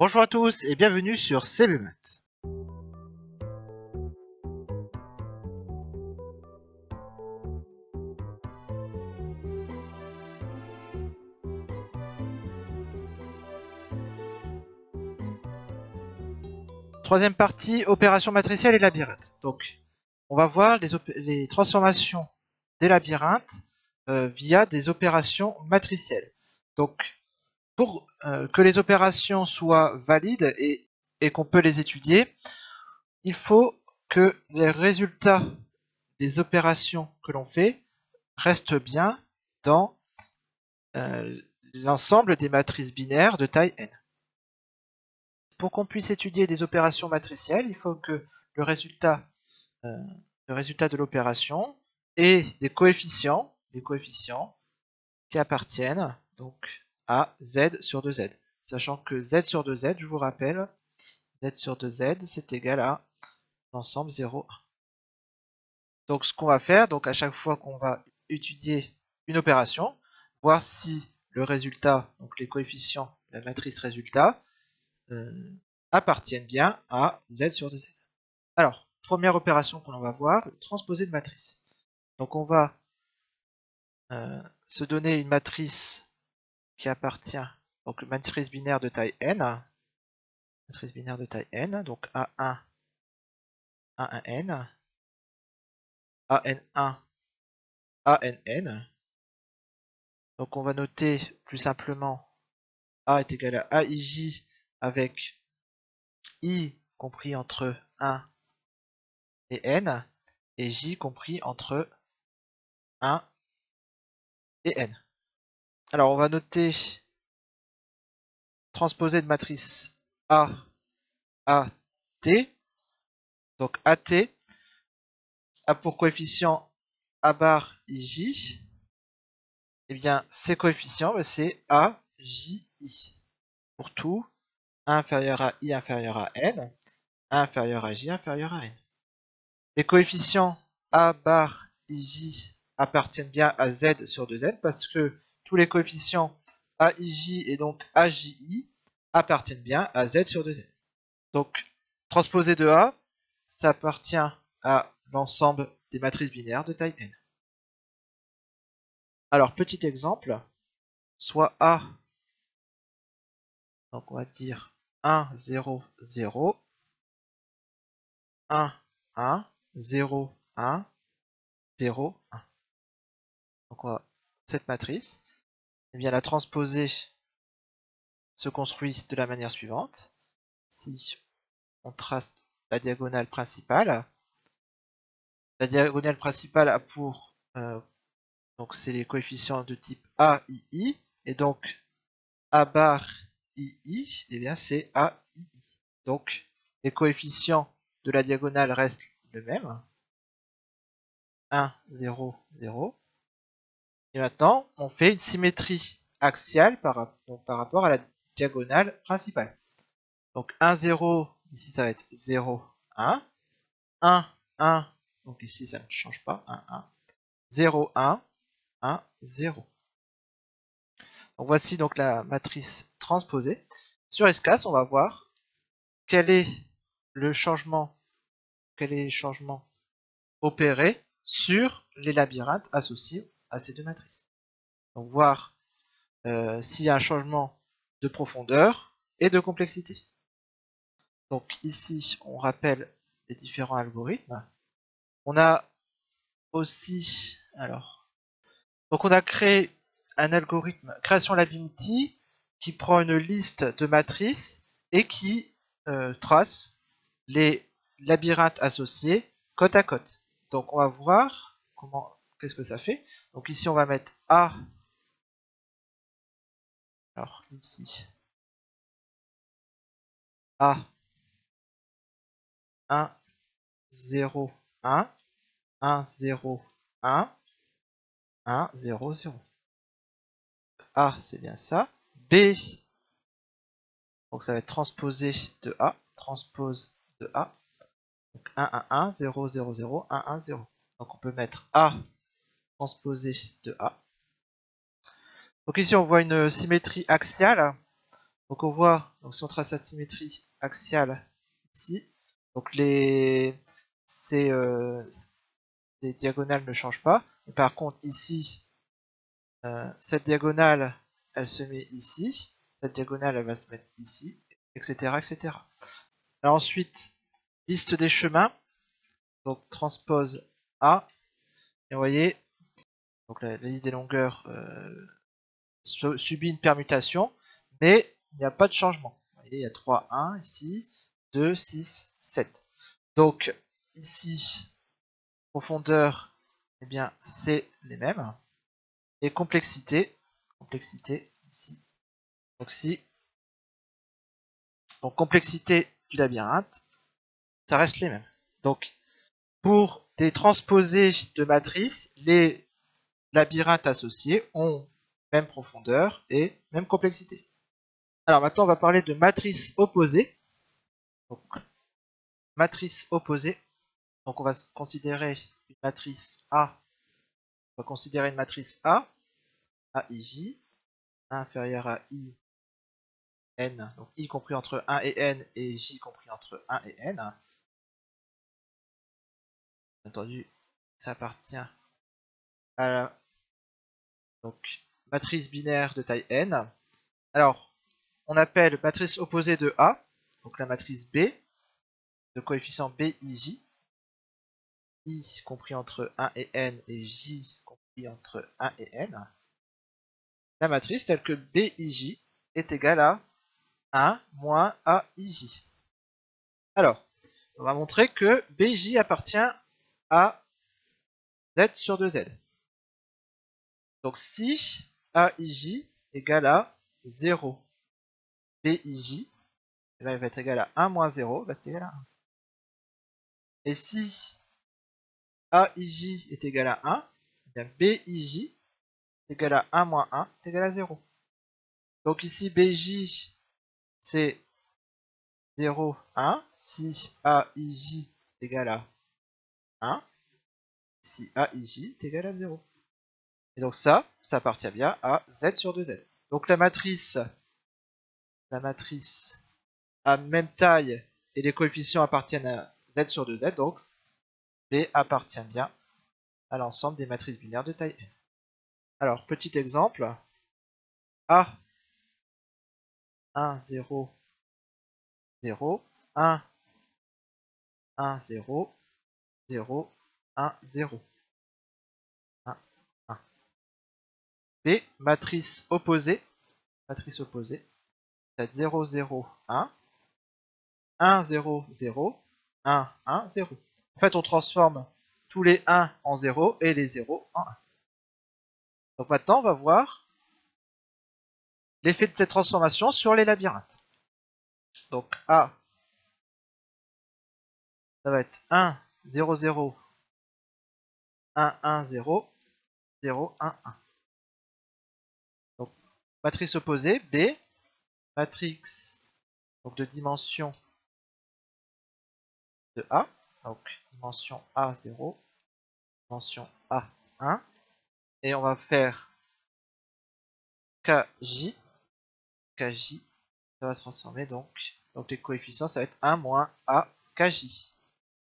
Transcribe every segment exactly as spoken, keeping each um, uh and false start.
Bonjour à tous et bienvenue sur CBMath. Troisième partie, opération matricielle et labyrinthe. Donc, on va voir les, les transformations des labyrinthes euh, via des opérations matricielles. Donc, pour euh, que les opérations soient valides et, et qu'on peut les étudier, il faut que les résultats des opérations que l'on fait restent bien dans euh, l'ensemble des matrices binaires de taille n. Pour qu'on puisse étudier des opérations matricielles, il faut que le résultat, euh, le résultat de l'opération ait des coefficients, des coefficients qui appartiennent donc à z sur deux z. Sachant que z sur deux z, je vous rappelle, z sur deux z, c'est égal à l'ensemble zéro, un. Donc ce qu'on va faire, donc à chaque fois qu'on va étudier une opération, voir si le résultat, donc les coefficients, la matrice résultat, euh, appartiennent bien à z sur deux z. Alors, première opération que l'on va voir, le transposé de matrice. Donc on va euh, se donner une matrice qui appartient, donc une matrice binaire de taille n, matrice binaire de taille n, donc A un, A un n, A N un, A N n. Donc on va noter plus simplement A est égal à A I J avec I compris entre un et n, et J compris entre un et n. Alors on va noter transposé de matrice A, A, T. Donc A T a pour coefficient A bar I J. Et bien ces coefficients, c'est A, J, I. Pour tout, A inférieur à I inférieur à N, A inférieur à J inférieur à N. Les coefficients A bar I J appartiennent bien à Z sur deux Z parce que tous les coefficients A I J et donc A J I appartiennent bien à Z sur deux Z. Donc, transposé de A, ça appartient à l'ensemble des matrices binaires de taille n. Alors, petit exemple, soit A, donc on va dire un, zéro, zéro, un, un, zéro, un, zéro, un. Donc, on va, cette matrice, eh bien, la transposée se construit de la manière suivante. Si on trace la diagonale principale, la diagonale principale a pour, euh, donc c'est les coefficients de type A, I, I, et donc A bar I I, et bien c'est A I I. Donc les coefficients de la diagonale restent les mêmes, un, zéro, zéro. Et maintenant, on fait une symétrie axiale par, donc, par rapport à la diagonale principale. Donc un, zéro, ici ça va être zéro, un. un, un, donc ici ça ne change pas, un, un. zéro, un, un, zéro. Donc voici donc la matrice transposée. Sur Escas, on va voir quel est le changement, quel est le changement opéré sur les labyrinthes associés à ces deux matrices. Donc voir euh, s'il y a un changement de profondeur et de complexité. Donc ici, on rappelle les différents algorithmes. On a aussi, alors, donc on a créé un algorithme création labyrinthe qui prend une liste de matrices et qui euh, trace les labyrinthes associés côte à côte. Donc on va voir comment, qu'est-ce que ça fait. Donc ici on va mettre A, alors ici A, un, zéro, un, un, zéro, un, un, zéro, zéro. A c'est bien ça. B, donc ça va être transposé de A, transpose de A. Donc un, un, un, zéro, zéro, zéro, un, un, zéro. Donc on peut mettre A transposé de A. Donc ici on voit une symétrie axiale. Donc on voit, donc si on trace la symétrie axiale ici, donc les ces, euh, ces diagonales ne changent pas. Mais par contre ici, euh, cette diagonale, elle se met ici, cette diagonale, elle va se mettre ici, et cetera, et cetera. Alors ensuite, liste des chemins, donc transpose A, et vous voyez, donc la, la liste des longueurs euh, subit une permutation, mais il n'y a pas de changement. Vous voyez, il y a trois, un ici, deux, six, sept. Donc ici, profondeur, eh bien c'est les mêmes. Et complexité, complexité ici. Donc si, donc complexité du labyrinthe, ça reste les mêmes. Donc pour des transposés de matrices, les labyrinthes associés ont même profondeur et même complexité. Alors maintenant on va parler de matrices opposées. Donc, matrice opposée. Donc on va considérer une matrice A. On va considérer une matrice A, A I J, inférieure à I, N, donc I compris entre un et N et J compris entre un et N. Bien entendu, ça appartient à la donc, matrice binaire de taille N. Alors, on appelle matrice opposée de A, donc la matrice B, de coefficient B I J, I compris entre un et N et J compris entre un et N. La matrice telle que B I J est égale à un moins A I J. Alors, on va montrer que B I J appartient à Z sur deux Z. Donc si A I J égale à zéro, B I J, eh bien, il va être égal à un moins zéro, bah, c'est égal à un. Et si A I J est égal à un, eh bien B I J est égal à un moins un est égal à zéro. Donc ici B I J c'est zéro, un. Si A I J est égal à un, si A I J est égal à zéro. Et donc ça, ça appartient bien à Z sur deux Z. Donc la matrice, la matrice a même taille et les coefficients appartiennent à Z sur deux Z, donc B appartient bien à l'ensemble des matrices binaires de taille N. Alors, petit exemple, A, un, zéro, zéro, un, un, zéro, zéro, un, zéro, un, un. B, matrice opposée, matrice opposée, c'est zéro, zéro, un, un, zéro, zéro, un, un, zéro. En fait, on transforme tous les un en zéro et les zéros en un. Donc maintenant, on va voir l'effet de cette transformation sur les labyrinthes. Donc A, ça va être un, zéro, zéro, un, un, zéro, zéro, un, un. Donc matrice opposée, B, matrice donc, de dimension de A, donc dimension A zéro, dimension A un, et on va faire K J, K J, ça va se transformer donc, donc les coefficients ça va être un moins A K J.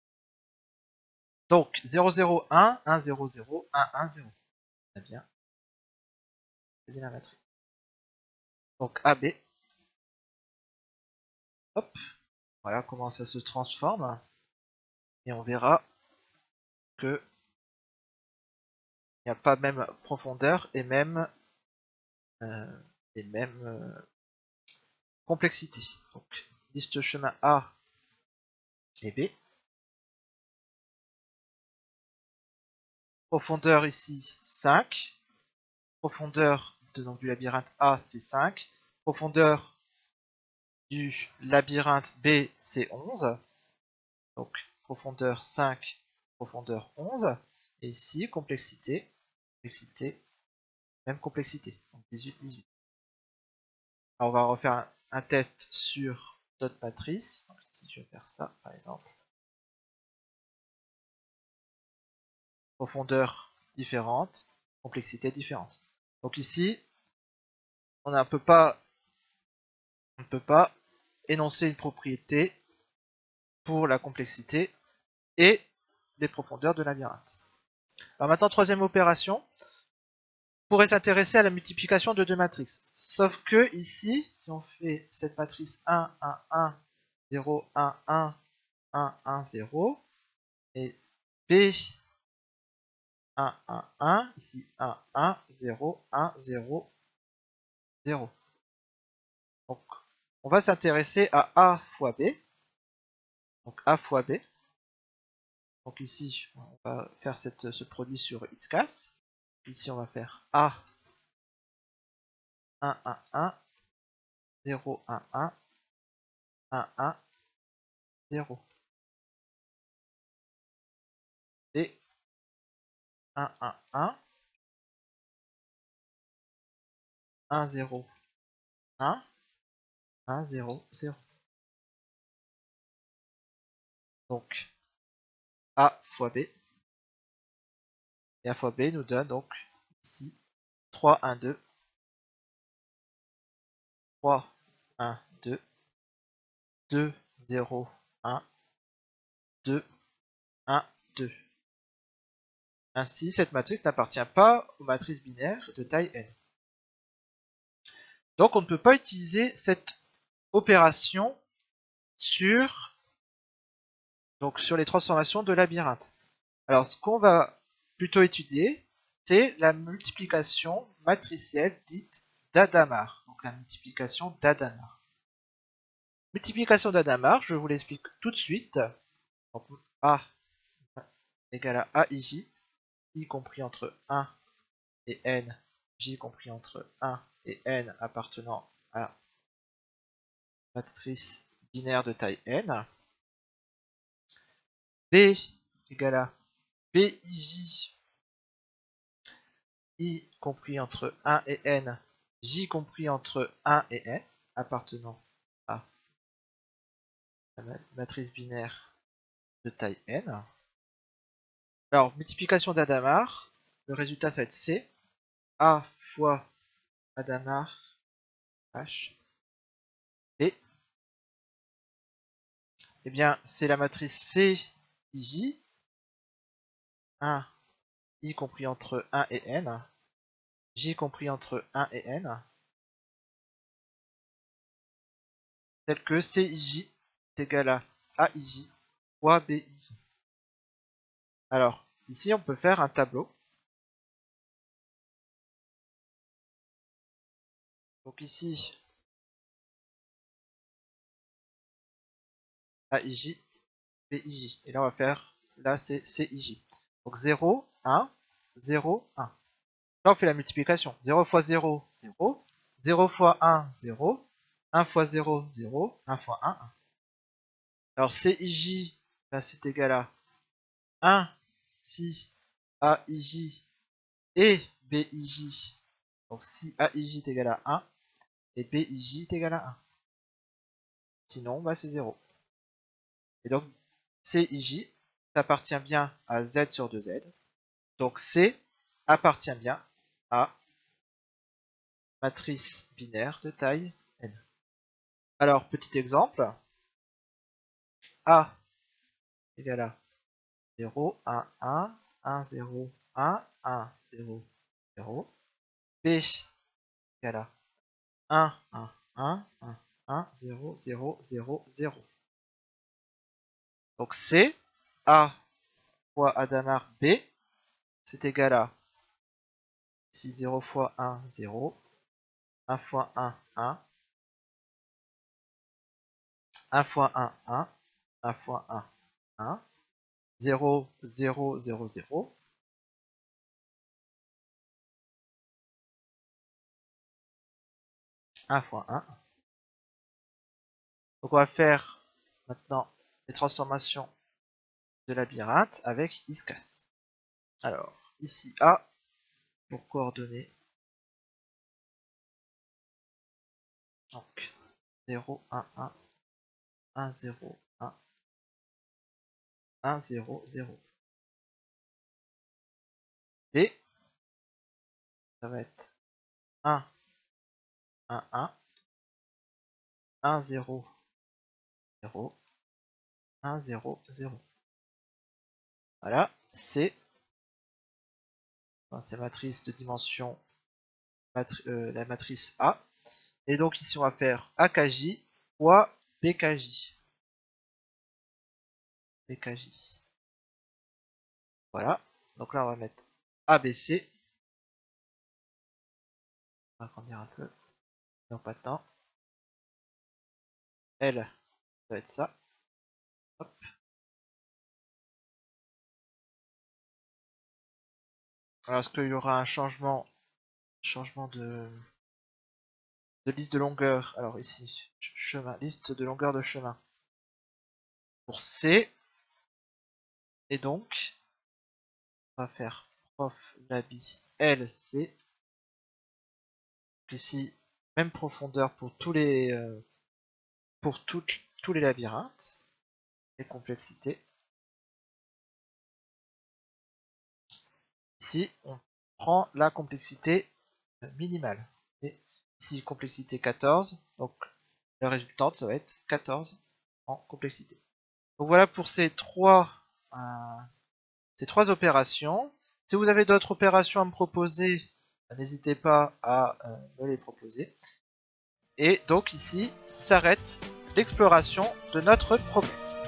Donc zéro, zéro, un, un, zéro, zéro, un, un, zéro. Très bien. C'est la matrice. Donc A B. Hop. Voilà comment ça se transforme. Et on verra que il n'y a pas même profondeur et même euh, et même euh, complexité. Donc liste chemin A et B. Profondeur ici cinq. Profondeur de, donc, du labyrinthe A c'est cinq. Profondeur du labyrinthe B c'est onze. Donc profondeur cinq, profondeur onze. Et ici complexité, complexité, même complexité. Donc dix-huit, dix-huit. Alors on va refaire un, un test sur d'autres matrices. Donc ici je vais faire ça par exemple. Profondeur différente, complexité différente. Donc ici, on ne peut pas on ne peut pas énoncer une propriété pour la complexité et les profondeurs de labyrinthe. Alors maintenant, troisième opération, on pourrait s'intéresser à la multiplication de deux matrices. Sauf que ici, si on fait cette matrice un, un, un, zéro, un, un, un, un, zéro, et B un, un, un, ici un, un, zéro, un, zéro, zéro. Donc, on va s'intéresser à A fois B. Donc, A fois B. Donc ici, on va faire cette, ce produit sur Iscas. Ici, on va faire A un, un, un, zéro, un, un, un, un, zéro. Et un, un, un, un, zéro, un, un, zéro, zéro. Donc, A fois B. Et A fois B nous donne donc ici trois, un, deux, trois, un, deux, deux, zéro, un, deux, un, deux. Ainsi, cette matrice n'appartient pas aux matrices binaires de taille n. Donc, on ne peut pas utiliser cette opération sur, donc, sur les transformations de labyrinthe. Alors, ce qu'on va plutôt étudier, c'est la multiplication matricielle dite d'Adamard. Donc, la multiplication d'Adamard. Multiplication d'Adamard, je vous l'explique tout de suite. Donc, A égale à Aij, y compris entre un et n, j compris entre un et n appartenant à matrice binaire de taille n. B égale à Bij, i compris entre un et n, j compris entre un et n, appartenant à la matrice binaire de taille n. Alors, multiplication d'Adamard, le résultat ça va être C, A fois Adamard H, et eh bien c'est la matrice C I J, un i compris entre un et n, j compris entre un et n, tel que C I J est égal à A I J fois B I J. Alors, ici on peut faire un tableau. Donc ici, A I J, B I J. Et là on va faire, là c'est C I J. Donc zéro, un, zéro, un. Là on fait la multiplication. zéro fois zéro, zéro. zéro fois un, zéro. un fois zéro, zéro. un fois un, un. Alors C I J, là c'est égal à un si A I J et B I J. Donc si A I J est égal à un et B I J est égal à un. Sinon, bah, c'est zéro. Et donc C I J appartient bien à Z sur deux Z. Donc C appartient bien à matrice binaire de taille n. Alors, petit exemple. A égale à zéro, un, un, un, zéro, un, un, zéro, zéro. B égale à un, un, un, un, un, zéro, zéro, zéro, zéro. Donc C, A fois Adamard B, c'est égal à ici zéro fois un, zéro. un fois un, un. un fois un, un. un fois un, un. zéro, zéro, zéro, zéro. un fois un. Donc on va faire maintenant les transformations de labyrinthe avec Iscas. Alors, ici A pour coordonnées. Donc zéro, un, un, un, zéro, un, un, zéro, zéro. B, ça va être un, un, un, un, zéro, zéro, un, zéro, zéro. Voilà, c'est c'est matrice de dimension matri euh, la matrice A. Et donc ici on va faire A K J fois B K J. B K J. Voilà. Donc là on va mettre A B C. On va agrandir un peu. Non, pas de temps. L, ça va être ça. Hop. Alors, est-ce qu'il y aura un changement, changement de, de liste de longueur? Alors ici, chemin, liste de longueur de chemin pour C. Et donc, on va faire prof labi L C. Donc ici, même profondeur pour tous les euh, pour toutes, tous les labyrinthes et complexité. Ici, on prend la complexité minimale. Et ici, complexité quatorze. Donc, la résultante, ça va être quatorze en complexité. Donc voilà pour ces trois, euh, ces trois opérations. Si vous avez d'autres opérations à me proposer, n'hésitez pas à euh, me les proposer. Et donc ici s'arrête l'exploration de notre problème.